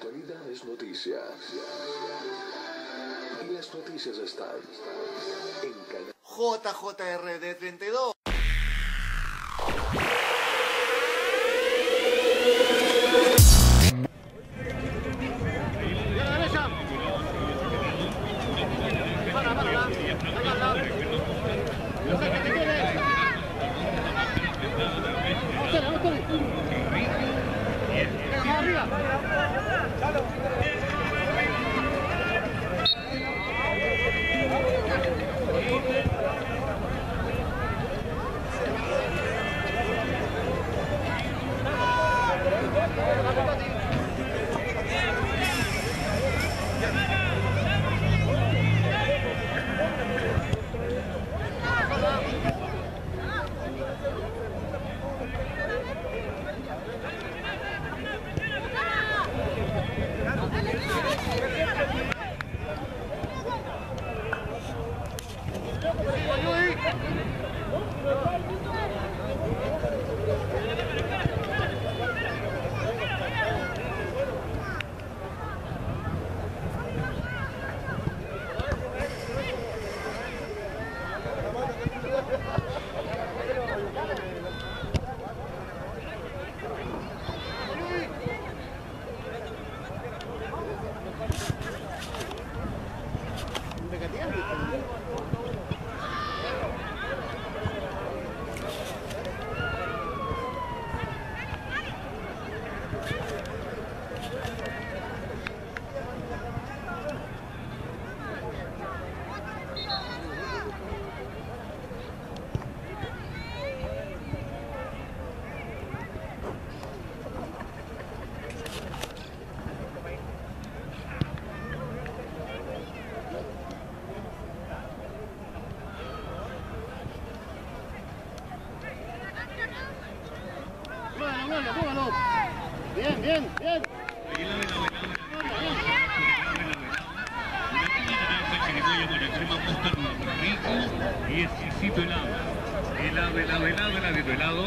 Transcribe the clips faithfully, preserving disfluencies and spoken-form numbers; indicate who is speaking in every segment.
Speaker 1: actualidad es noticia. Y las noticias están en Canal
Speaker 2: J J R D treinta y dos.
Speaker 3: Bien, bien, bien.
Speaker 4: Y exquisito helado. Helado, helado, helado, helado, helado.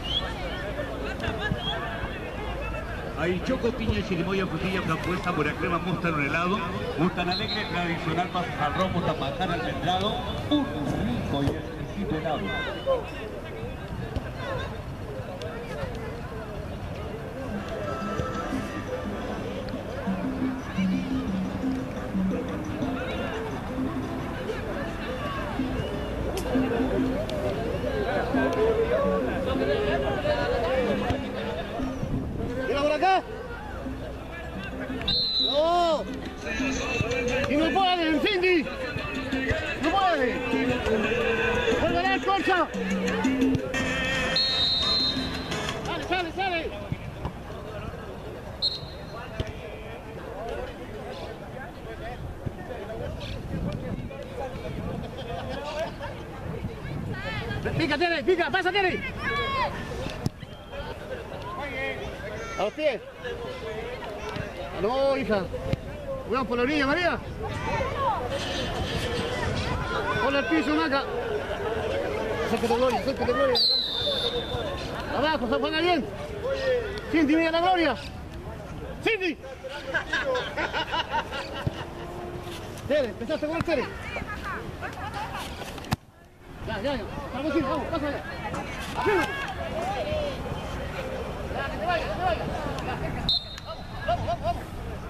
Speaker 4: Hay choco, piña, chirimoya, frutilla, frambuesa, buena crema, mostarda, un helado. Gustan alegre, tradicional, pasas al romo, tapajar, almendrado. Un rico y exquisito helado.
Speaker 3: Mira por acá. No. Y no puede, Cindy. No puede. Vuelve a la corcha. Sale, sale, sale. Pica, Tere, pica, pasa, Tere. A los pies. No, hija. Cuidado por la orilla, María. Ponle al piso, Maca. Acércate, Gloria, acércate, Gloria. Abajo, se pone bien. Cindy, mira la Gloria. Cindy. Tere, empezaste con el Tere. Ya, ya, ya. Vamos, Cindy, vamos, pasa allá. Arriba. Ya, que te vaya, que te vaya. Vamos, vamos, vamos.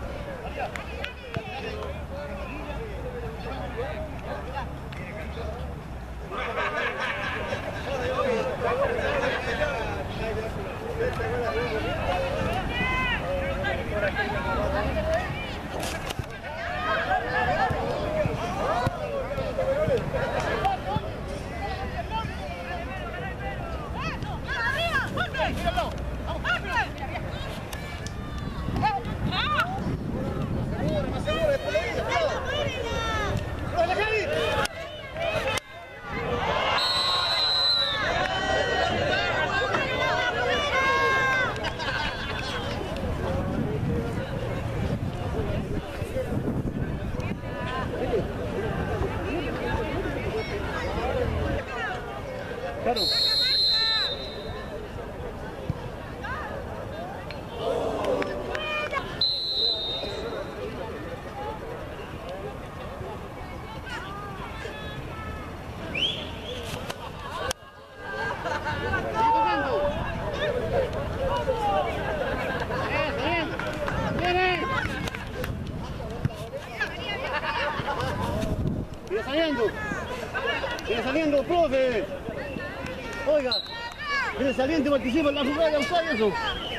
Speaker 3: Claro. saliendo, profe. Oiga, viene saliente, participa en la jugada de usar eso.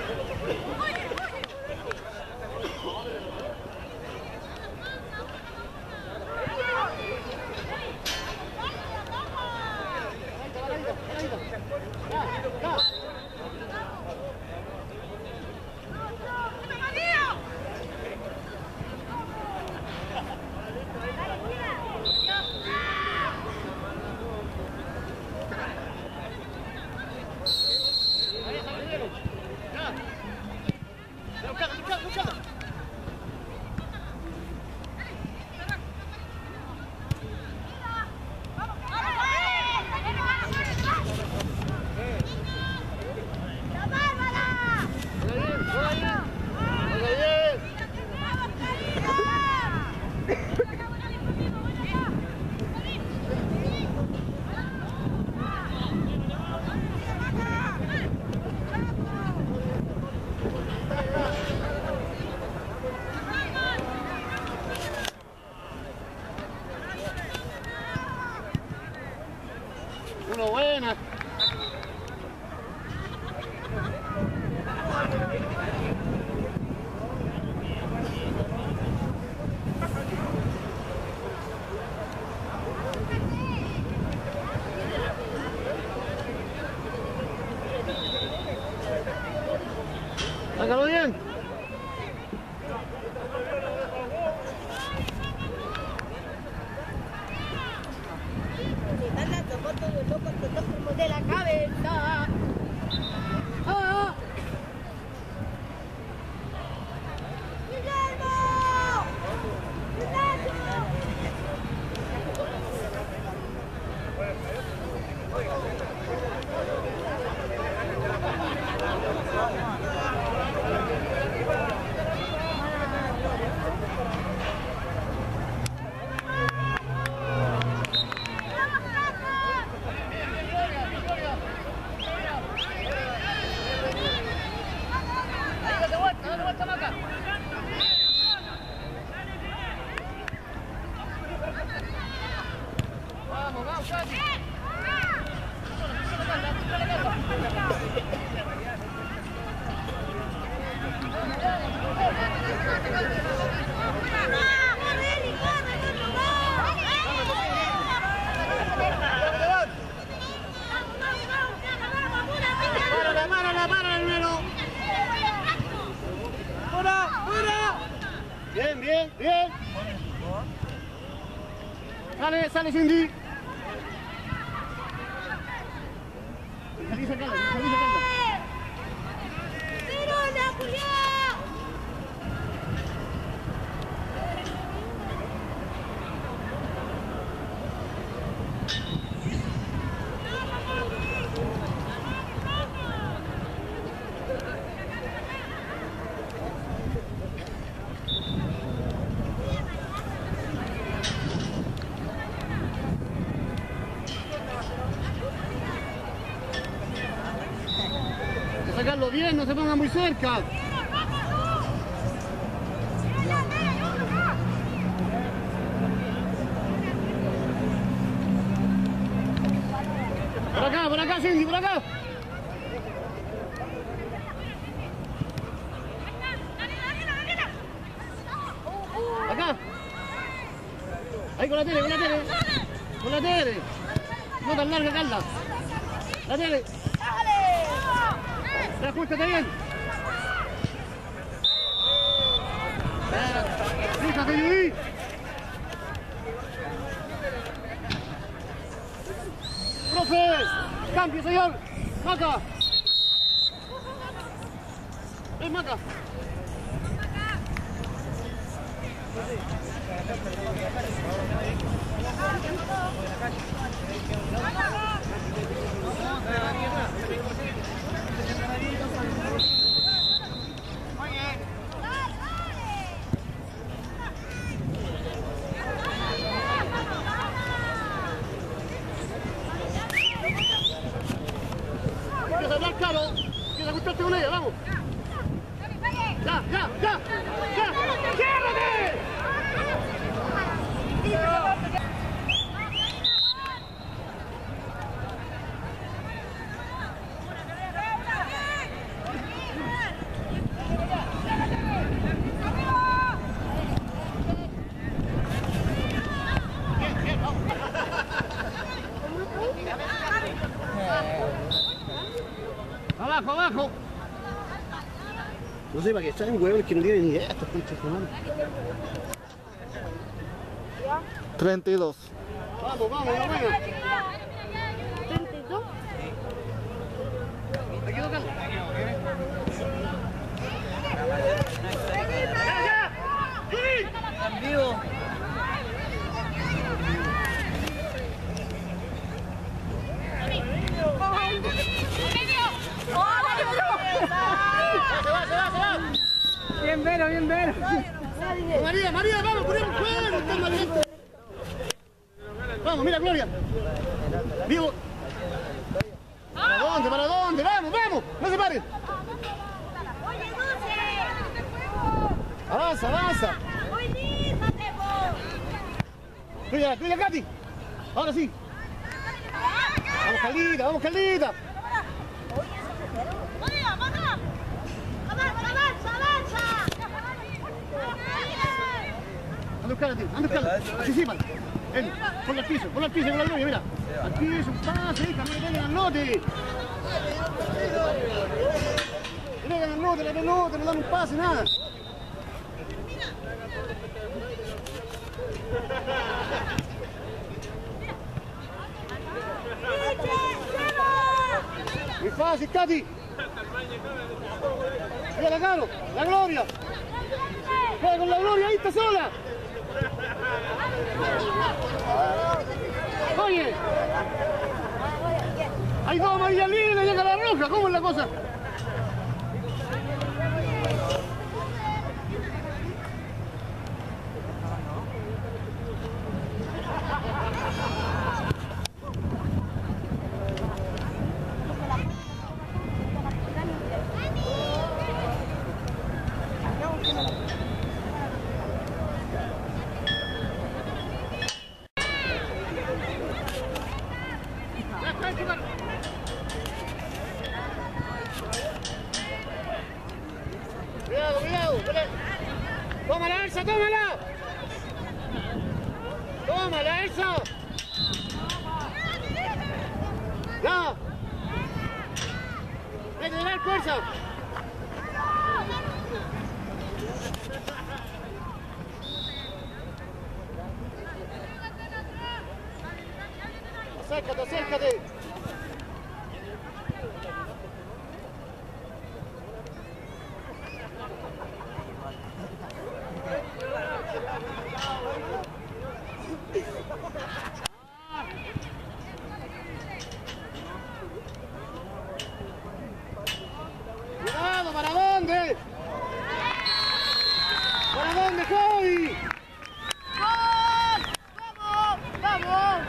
Speaker 3: Uno buena. Sácalo bien.
Speaker 5: De la cabeza. ¡Ah! ¡Guillermo!
Speaker 3: Vamos, vamos, Cati. Párala, párala, párala, hermano. ¡Fuera, fuera! Bien, bien, bien. Sale, sale Cindy. Salí, sacala, salí, sacala.
Speaker 5: ¡Tirona, Julián!
Speaker 3: Sacarlo bien, no se ponga muy cerca. Por acá, por acá, Cindy, por acá. Acá. Ahí con la tele, con la tele. Con la tele. No tan larga, Carla. La tele. Ajústate bien. Fíjate, Judy. Profe, cambio, señor. Maca. Es Maca. Empieza a hablar claro, empieza a acostarte con ella, vamos. Ya, ya, ya, ya, ciérrate. No sé, para que saben huevos que no tienen ni idea estos pinches, hermano.
Speaker 2: treinta y dos.
Speaker 3: Vamos, vamos, la buena.
Speaker 5: treinta y dos.
Speaker 3: Aquí tocan.
Speaker 6: En vivo. Bien vero, bien vero.
Speaker 3: María, María, vamos, ponemos fuego, está maldito. Vamos, mira, Gloria. Vivo. ¿Para dónde? ¿Para dónde? Vamos, vamos, no se paren.
Speaker 5: Oye, Dulce.
Speaker 3: Avanza, avanza.
Speaker 5: Olvídate, vos.
Speaker 3: Tuya, tuya, Katy. Ahora sí. Vamos, Carlita, vamos, Carlita.
Speaker 5: Avanza, avanza, avanza.
Speaker 3: Anda, buscala, anda, buscala. Anticipan. Ven, ponla al piso, ponla al piso con la Gloria, mira. Al piso, un pase, hija, no le peguen al lote. No le pegan al lote, la pelota, no dan un pase, nada. Muy fácil, Katy. Mira la Caro, la Gloria. Juega con la Gloria, ahí está sola. Oye, hay dos amarillas libres y llega la roja, ¿cómo es la cosa? Cuidado, cuidado, cuidado. Tómala, Elsa, tómala. Tómala, Elsa. Ya. Vete de la fuerza. Acércate, acércate. Cuidado, ¿para dónde? ¿Para dónde, Javi? ¡Vamos! ¡Vamos!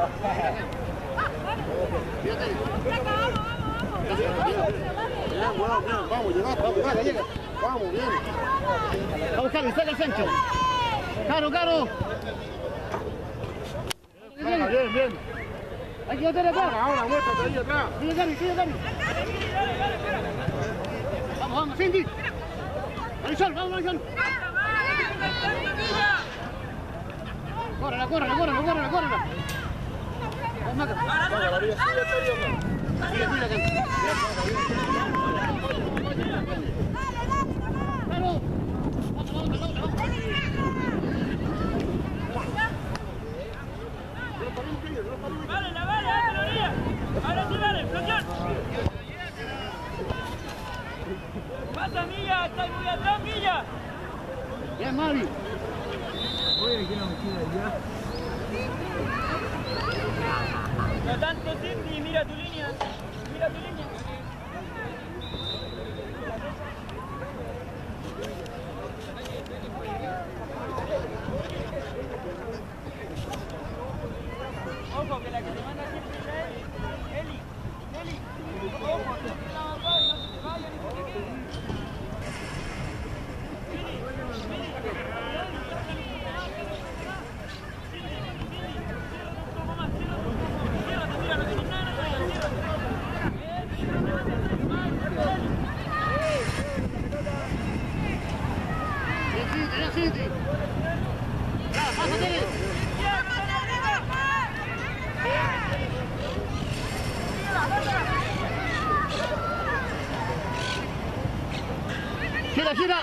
Speaker 3: Vamos, llegamos, vamos, llega, llega. Vamos, bien. Vamos, Caro, saca el centro. Caro, Caro. Bien, bien, bien. Hay que botar acá. Ahora, ahora, muéstrate ahí atrás. Sigue, Cari, sigue, Cari. Vamos, vamos, Cindy. Marisol, vamos, Marisol. Córrela, córrela, córrela, córrela, córrela. Vamos, Maca. Sigue, sigue, Cari. Claro. Vamos, vamos, vamos, vamos.
Speaker 6: Vale, la vale, Gloria. Ahora sí vale, explosión. Pasa, Milla, está muy atrás, Milla.
Speaker 3: Bien, Mavi.
Speaker 6: No tanto, Cindy, mira tu línea. Mira tu línea. Ojo, que la que te manda siempre es Eli. Eli. Ojo, que te la va y no se te vaya ni se te quede.
Speaker 3: Gira, gira.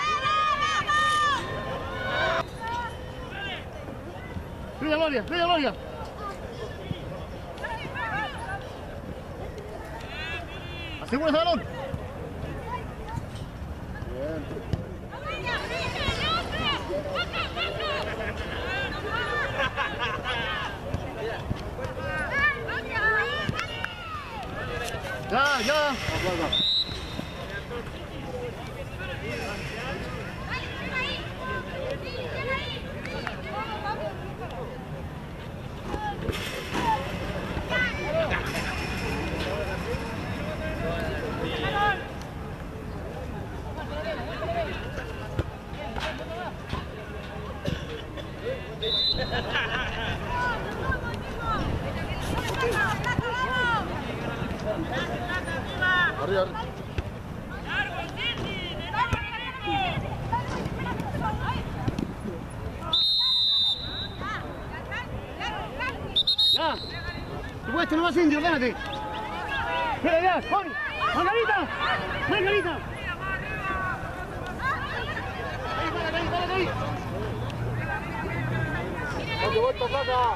Speaker 3: Cuida, Gloria, cuida, Gloria. Asegura ese balón. Ya, ya. Arriba. Ya. Tú puedes tener más indio, ordenate. Mira, ya, Juan. Margarita. Margarita. Ahí, párate ahí, párate ahí. Date vuelta, placa.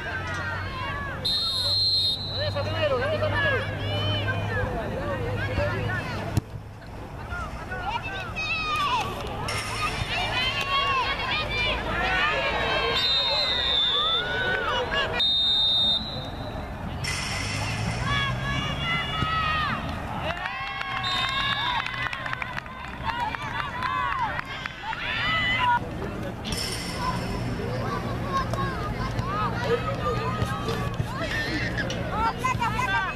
Speaker 3: Regresa primero, regresa primero.
Speaker 5: ¡Oh, placa, placa!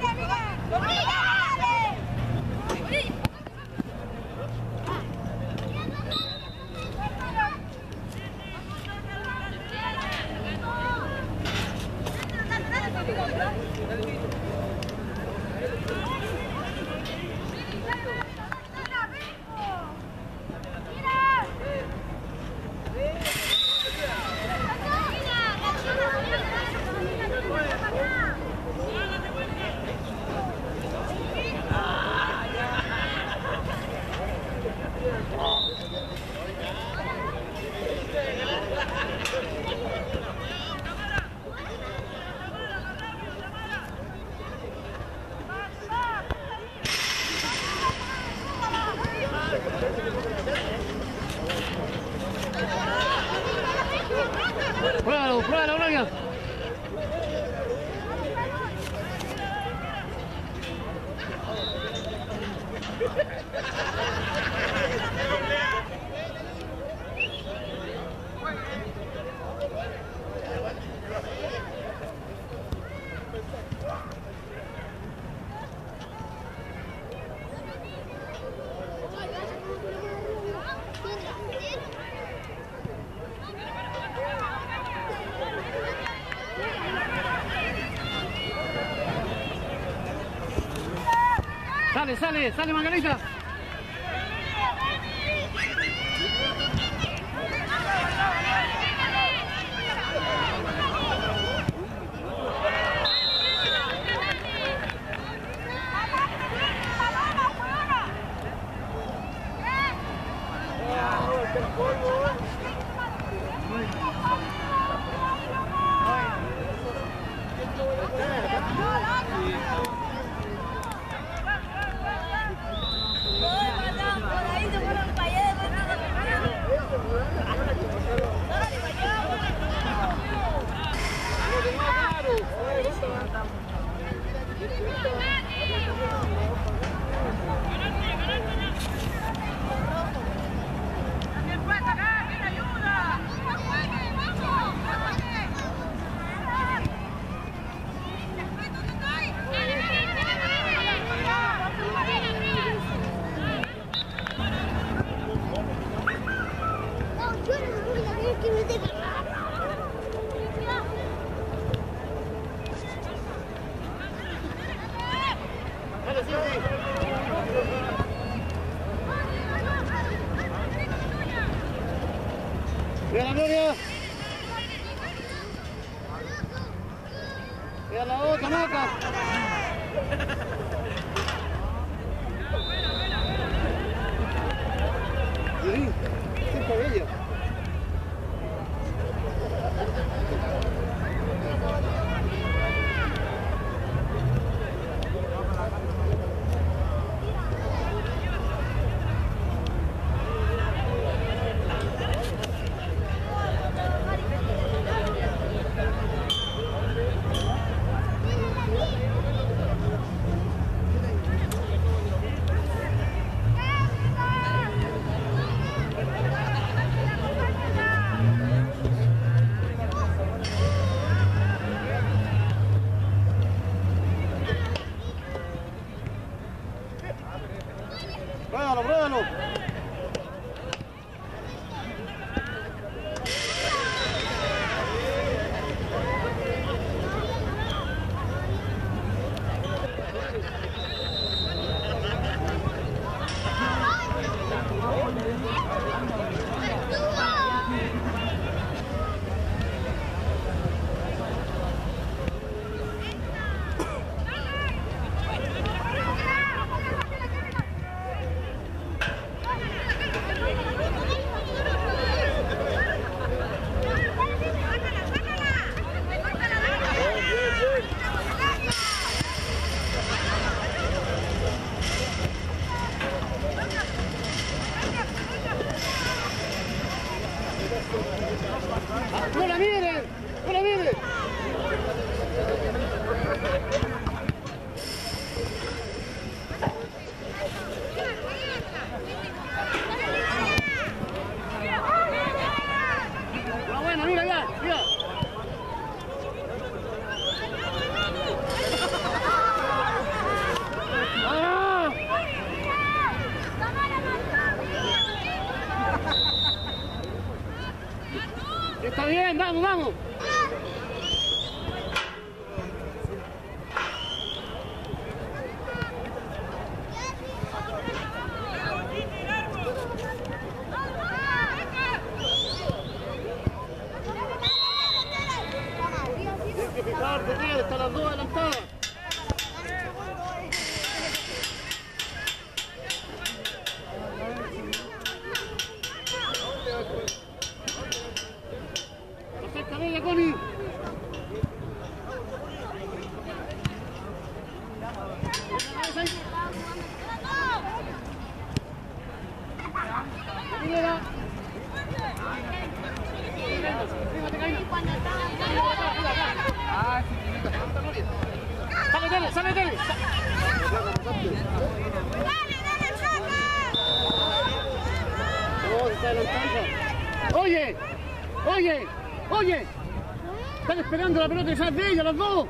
Speaker 3: Sale, sale, sale Margarita. ¡Mira la Gloria! ¡Mira la otra, Maca! Sí, sin cabello. ¡Pruébalo, pruébalo! ¡No la miren! ¡No la miren! ¡La buena, mira ya! ¡Mira! ¡Ah! Está bien, vamos, vamos. Tienes que fijarte, tío, están las dos adelantadas. Acerca de ella, Connie. Primera. Sale, dale, sale, dale. Oh, se está adelantando. Oye, oye, oye. Están esperando la pelota detrás de ella, los dos.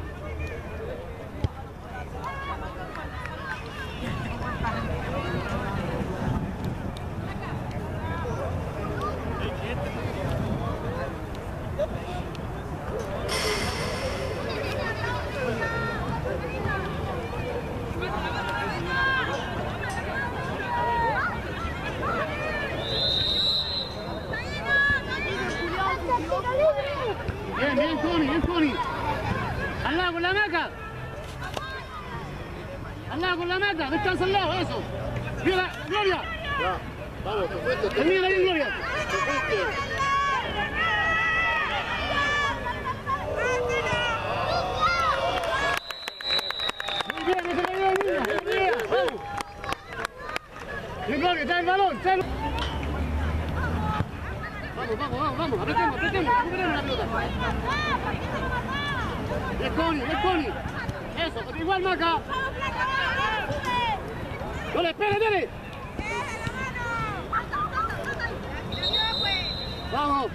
Speaker 3: Connie, bien Connie. Al lado con la maca. Al lado con la maca, descansa al lado, eso. Mira la Gloria.
Speaker 2: Ya, vamos, te fuiste.
Speaker 3: Termina bien, Gloria.
Speaker 2: Te fuiste.
Speaker 3: Muy bien, no se cayó el niño. Muy bien, vamos. Bien, Gloria, trae el balón, trae el... Vamos, vamos, vamos, vamos, apretemos, apretemos, recuperemos la pelota. Bien, Connie, bien, Connie. Eso, igual Maca. No le espere, dele. Vamos.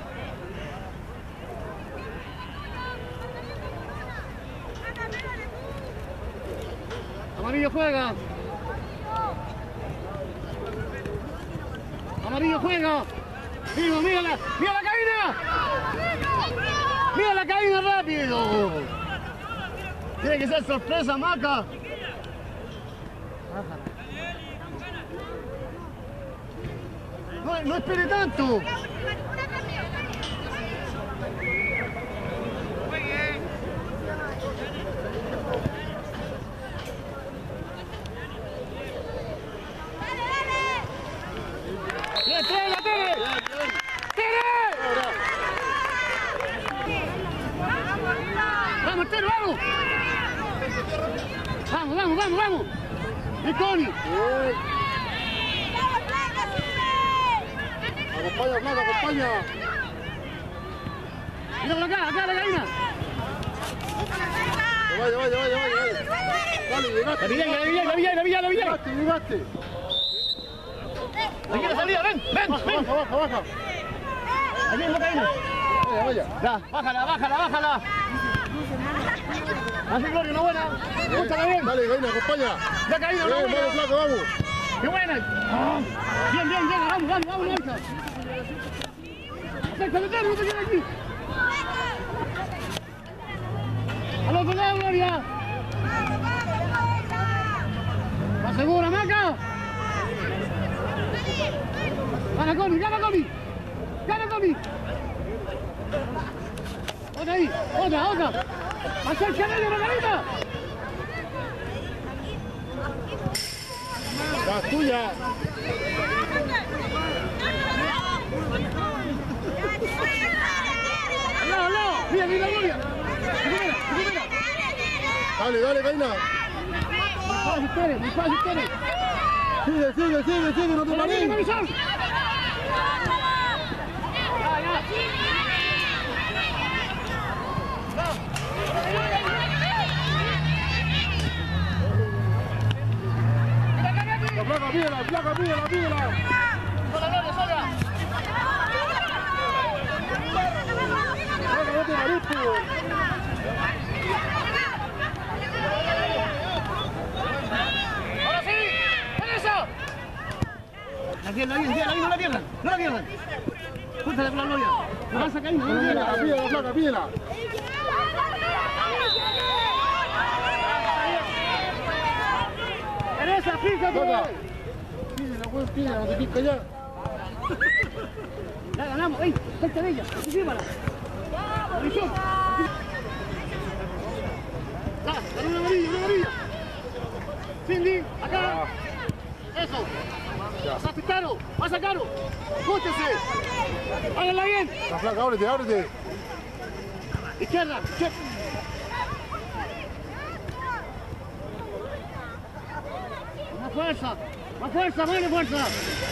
Speaker 3: Amarillo juega. Amarillo juega. Mira, mira la, mira la cabina. Mira la cabina rápido. Tiene que ser sorpresa, Maca. No, no espere tanto. ¡Bien, Tere, Tere! ¡Tere! ¡Vamos, Tere, vamos! ¡Vamos, vamos, vamos, vamos! ¡Y Connie!
Speaker 2: Acompaña, Blanca, acompaña.
Speaker 3: Mira por acá, acá la gallina.
Speaker 2: Vaya, vaya, vaya, vaya. Dale, llegaste.
Speaker 3: La Villa, la Villa, la Villa, la Villa, la Villa.
Speaker 2: Llegaste, llegaste.
Speaker 3: Aquí la salida, ven, ven,
Speaker 2: Baja,
Speaker 3: ven.
Speaker 2: baja, baja, baja.
Speaker 3: Aquí es la gallina.
Speaker 2: Vaya, vaya.
Speaker 3: Ya, bájala, bájala, bájala. Así, Gloria, una buena. Búscala bien.
Speaker 2: Dale, Gaina, acompaña.
Speaker 3: Ya caído, una
Speaker 2: Bien,
Speaker 3: buena.
Speaker 2: vamos, flaco, vamos.
Speaker 3: ¡Qué buena! Bien, bien, bien, vamos, vamos, vamos, Lanza. Acércate, Tere, no te quedes aquí. Al otro lado, Gloria. ¿Estás segura, Maca? Gana Connie, gana Connie. Gana Connie. Otra ahí, otra, otra. Acércate, Margarita.
Speaker 2: La tuya.
Speaker 3: Al lado, al lado. Mira, mira, Gloria. Recupera, recupera.
Speaker 2: Dale, dale, Gaina.
Speaker 3: Muy fácil, Tere, muy fácil, Tere.
Speaker 2: Sigue, sigue, sigue, sigue, no te
Speaker 3: Viene, viene,
Speaker 2: pares.
Speaker 3: Marisol. Ya, ya.
Speaker 2: La placa, pídela, la placa, pídela, pídela.
Speaker 3: Sola, Gloria, sola.
Speaker 2: Placa, no te pares, tú.
Speaker 3: ¡Ahora sí! ¡Con eso! La pierdan, la pierdan, no la pierdan, no la pierdan. Júntale con la Gloria. No vas a caer, no la
Speaker 2: Pídela,
Speaker 3: pierdan.
Speaker 2: pídela, placa, pídela.
Speaker 3: Teresa, fíjate.
Speaker 2: Placa. Pídela, güey, pídela, no te pica ya.
Speaker 3: Ya ganamos, ey, suelta de ella, anticípala. Marisol. Ya, dale una amarilla, una amarilla. Cindy, acá. Eso. Pasaste Caro, pasa Caro. Jústese. Háganla bien.
Speaker 2: La placa, ábrete, ábrete.
Speaker 3: Izquierda, izquierda. Más fuerza, más fuerza, más fuerza.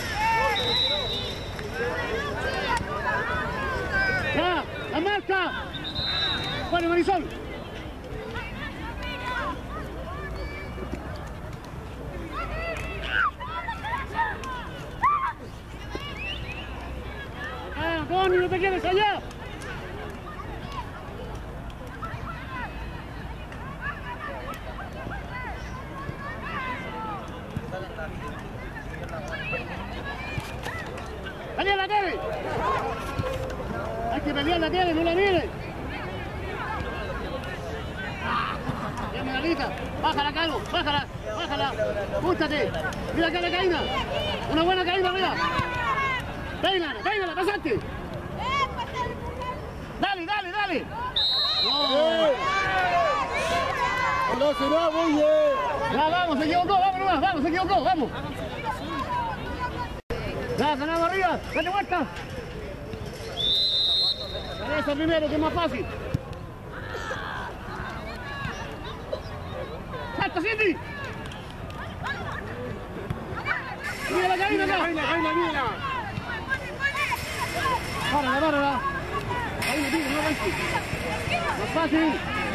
Speaker 3: Ya, la marca. Bueno, Marisol. Ah, Tony, no te quedes allá. ¡Pelea la Tere! Hay que pelear la Tere, no la mire. Bien, Margarita, bájala, Calo, bájala, bájala. Jústate. Mira acá la caída. Una buena caída, mira. Peínala, peínala, pasate. Dale, dale, dale.
Speaker 2: No será, muy bien.
Speaker 3: Ya, vamos, se equivocó, vamos nomás, vamos, se equivocó, vamos. Ya, ganamos arriba, date vuelta. Regresa primero, que es más fácil. ¡Salta, Cindy! ¡Mira la cabina acá!
Speaker 2: Jaina, Jaina, mira.
Speaker 3: ¡Párala, párala! Ahí me tiro, no arranque. Más fácil.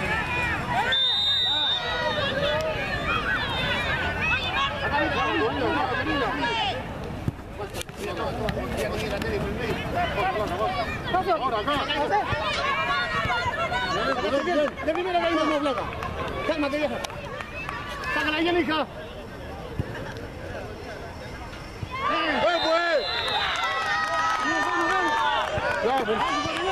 Speaker 2: Ahora acá.
Speaker 3: De primera caída no, Blanca. Cálmate, vieja. Sácala ahí, hija.
Speaker 2: ¡Eh, pues! Ya, pues.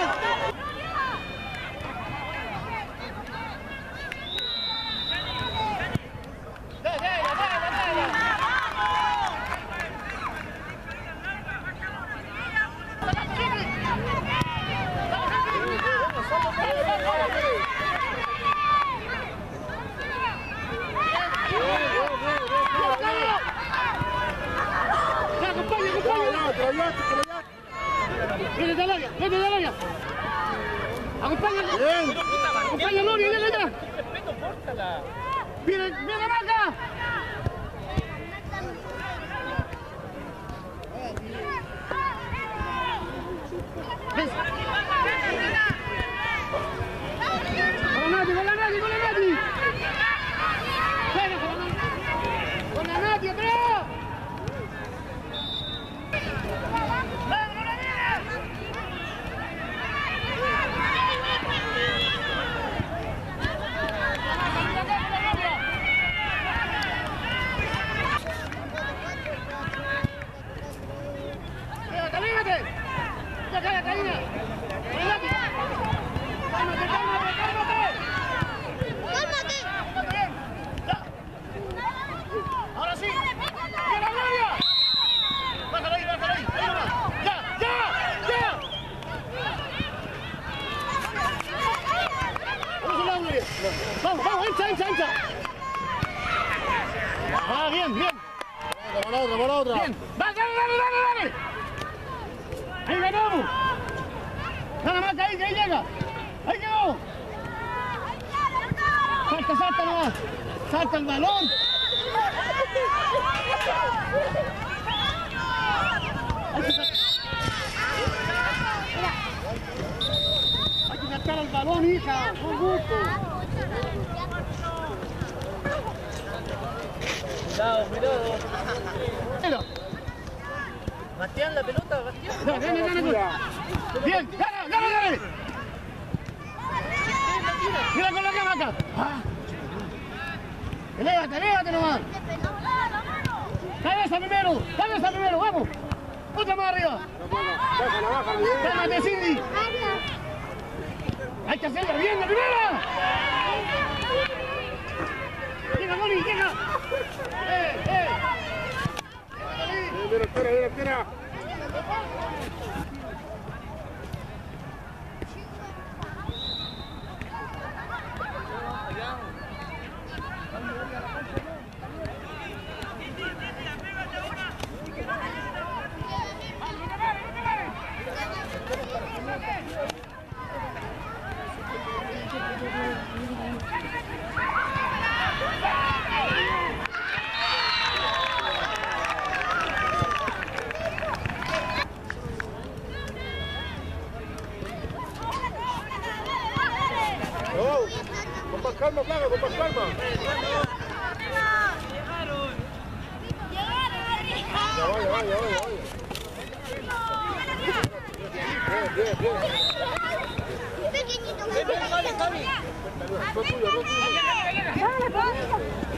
Speaker 3: ¡Vete al área! ¡Vete al área! ¡Acompáñalo!
Speaker 2: Bien.
Speaker 3: ¡Acompáñalo, Lori! ¡Llega allá! ¡Viene, viene Maca! ¡Con la Nati, con la Nati, con la Nati! ¡Venga, con la Nati! ¡Con la Nati, atrás! Ahora sí. ¡Viene la Gloria! Bájalo ahí, bájalo ahí. Ahí nomás. ¡Ya, ya, ya! Vamos a la Gloria. Vamos, vamos, hincha, hincha, hincha. Ah, bien, bien.
Speaker 2: Por otra, por otra.
Speaker 3: Bien. ¡Dale, dale, dale, dale! ¡Ahí ganamos! Nada más que ahí, que ahí llega. ¡Ahí llegó! ¡Salta, salta nomás! ¡Salta el balón! Hay que, Hay que saltar el balón, hija. Con gusto.
Speaker 6: Cuidado, cuidado.
Speaker 3: Mira.
Speaker 6: Bastián, la pelota, Bastián.
Speaker 3: Dale, dale, dale, dale. Bien, dale, dale, dale. Mira con la cama acá. Ah. Elévate, elévate nomás. Cabeza primero, cabeza primero, vamos. Otra más arriba.
Speaker 2: Bájala, bájala, bien.
Speaker 3: Cálmate, Cindy. Hay que hacerla bien, la primera. Llega, Moni, llega. Eh, eh.
Speaker 2: Mira, espera, mira, espera. Oh, con más calma, Plaga, con más calma. Ya vaya, vaya, vaya, vaya. Bien, bien, bien.
Speaker 5: Pequeñito,
Speaker 6: Vale, Javi.
Speaker 2: No es tuyo, no es tuyo.